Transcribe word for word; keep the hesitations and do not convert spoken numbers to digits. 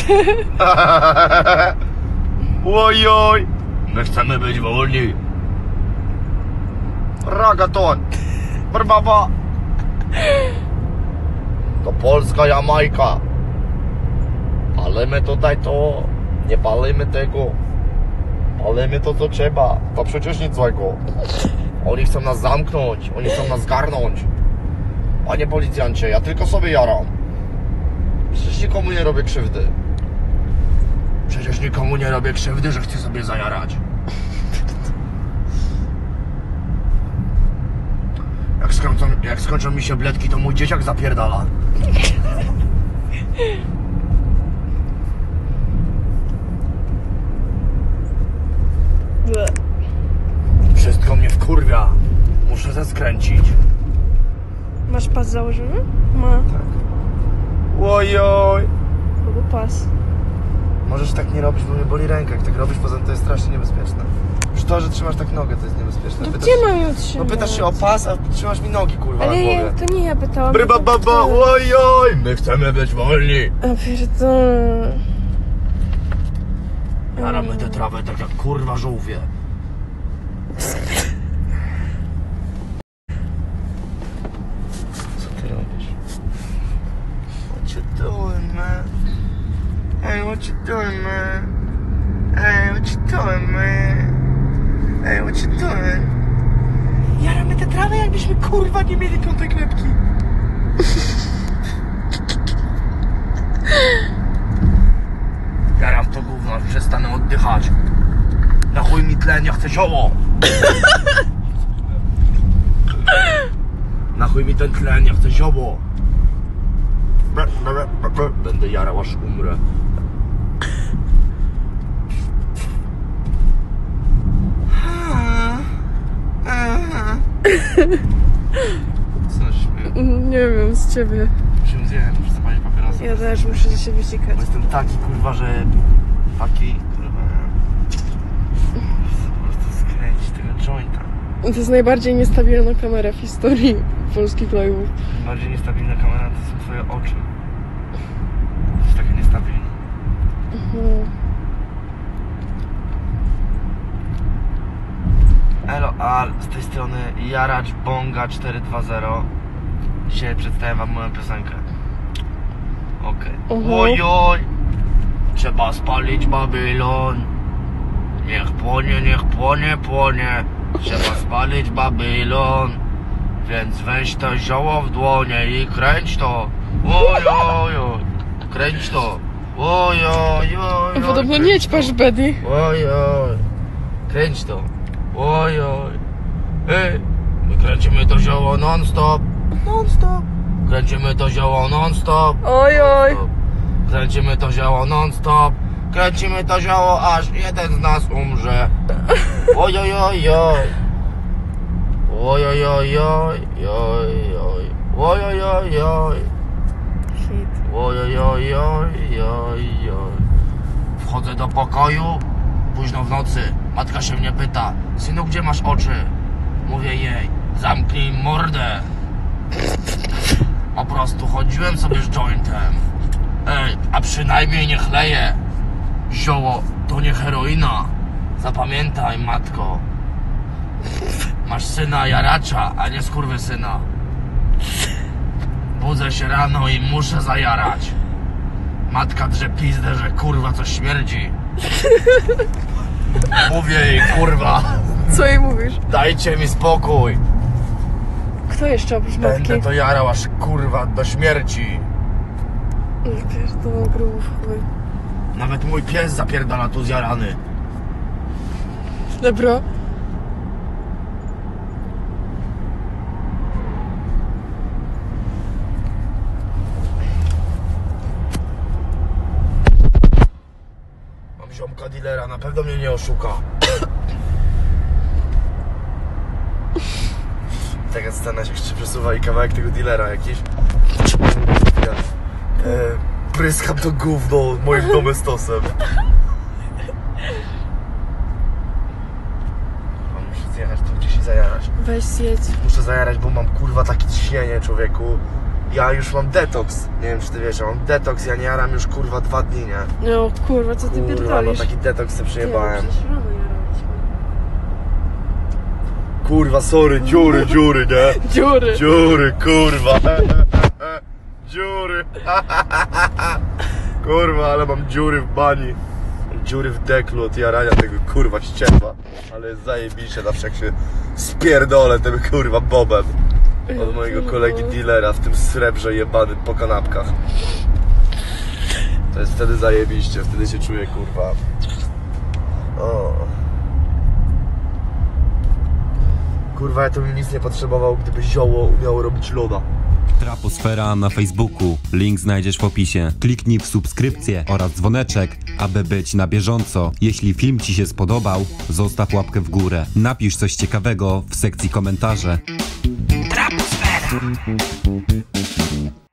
Ojoj! My chcemy być wolni. Ragaton. Brbaba. To polska Jamajka. Palimy tutaj to. Nie palimy tego. Palimy to, co trzeba. To przecież nic złego. Oni chcą nas zamknąć. Oni chcą nas zgarnąć. Panie policjancie, ja tylko sobie jaram. Przecież nikomu nie robię krzywdy. Przecież nikomu nie robię krzywdy, że chcę sobie zajarać. Jak skończą, jak skończą mi się bledki, to mój dzieciak zapierdala. Wszystko mnie wkurwia. Muszę zeskręcić. Masz pas założony? Ma. Tak. Ojoj. Kogo pas? Możesz tak nie robić, bo mnie boli ręka. Jak tak robisz, poza tym to jest strasznie niebezpieczne. Już to, że trzymasz tak nogę, to jest niebezpieczne. To pytasz, gdzie mam ją trzymać? No pytasz się o pas, a trzymasz mi nogi, kurwa, Ale na ja, głowie. to nie ja pytałam. Bryba, baba, ojoj! My chcemy być wolni. A pierdolę. Jaramy tę trawę tak jak kurwa żółwie. Co ty robisz? What you doing, man? Hey, what you doing, man? Hey, what you doing, man? Hey, what you doing? Jaramy tę trawę, jakbyśmy kurwa nie mieli piątej klepki. Jaram w to gówno, aż przestanę oddychać. Na chuj mi tlen, ja chcę zioło. Na chuj mi ten tlen, ja chcę zioło. Będę jarał, aż umrę. Co śmieję? Nie wiem, z ciebie. Czym zjem? Muszę zapalić papierosa. Ja też muszę za siebie sikać. Bo jestem taki kurwa, że... Taki kurwa... Chcę po prostu skręcić tego jointa. To jest najbardziej niestabilna kamera w historii polskich live'ów. Bardziej niestabilna kamera to są twoje oczy. To jest takie niestabilne. Mhm. Elo, Al, z tej strony Jaracz Bonga cztery dwa zero. Dzisiaj przedstawię wam moją piosenkę. Okej. Okay. Mhm. Ojoj! Trzeba spalić Babylon. Niech płonie, niech płonie, płonie. Trzeba spalić Babylon. Więc weź to zioło w dłonie i kręć to. Ojoj! Kręć to. Ojoj! Podobno nie ćpasz, Buddy. Ojoj! Kręć to. Ojoj! Ej! My kręcimy to zioło non stop. Non stop. Kręcimy to zioło non stop. Ojoj! Non-stop. Kręcimy to zioło non stop. Kręcimy to zioło, aż jeden z nas umrze. Ojojojoj. Ojojojoj. Ojojoj. Ojojojoj. Hit. Ojojojoj. Wchodzę do pokoju. Późno w nocy. Matka się mnie pyta: synu, gdzie masz oczy? Mówię jej: zamknij mordę. Po prostu chodziłem sobie z jointem. Ej, a przynajmniej nie chleję. Zioło to nie heroina. Zapamiętaj, matko. Masz syna jaracza, a nie skurwysyna. Budzę się rano i muszę zajarać. Matka drze pizdę, że kurwa coś śmierdzi. Mówię jej: kurwa, Co jej mówisz? dajcie mi spokój. Kto jeszcze oprócz matki? Będę to jarał aż kurwa do śmierci. Pierdolę, grubów chuj. Nawet mój pies zapierdala tu zjarany. Dobra. Mam ziomka dealera, na pewno mnie nie oszuka. Taka scena się jeszcze przesuwa i kawałek tego dealera jakiś. Ja, e, pryskam to gówno moim domestosem. Muszę zjechać tu gdzieś i zajarać. Weź zjedź. Muszę zajarać, bo mam kurwa takie ciśnienie, człowieku. ja już mam detoks. Nie wiem, czy ty wiesz, ja mam detoks, ja nie jaram już kurwa dwa dni, nie? No kurwa, co ty Kurwa, no pierdolisz? taki detoks sobie przejebałem. Nie, no, przecież rano jaraliśmy. Kurwa, sorry, dziury, dziury, nie? Dziury. Dziury, kurwa. Dziury. Kurwa, ale mam dziury w bani. Mam dziury w deklu od jarania tego kurwa ściepa. Ale jest zajebiście, zawsze jak się spierdolę tym kurwa bobem. Od mojego kolegi dealera w tym srebrze jebanym po kanapkach. To jest wtedy zajebiście, wtedy się czuję kurwa. O. Kurwa, ja to bym nic nie potrzebował, gdyby zioło umiało robić loda. Traposfera na Facebooku. Link znajdziesz w opisie. Kliknij w subskrypcję oraz dzwoneczek, aby być na bieżąco. Jeśli film Ci się spodobał, zostaw łapkę w górę. Napisz coś ciekawego w sekcji komentarze. Traposfera.